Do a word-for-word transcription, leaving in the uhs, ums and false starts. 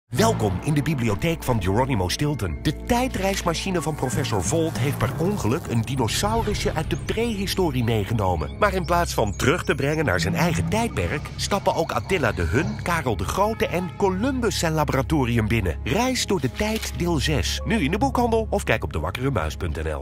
Welkom in de bibliotheek van Geronimo Stilton. De tijdreismachine van professor Volt heeft per ongeluk een dinosaurusje uit de prehistorie meegenomen. Maar in plaats van terug te brengen naar zijn eigen tijdperk, stappen ook Attila de Hun, Karel de Grote en Columbus zijn laboratorium binnen. Reis door de tijd deel zes. Nu in de boekhandel of kijk op de wakkere muis punt n l.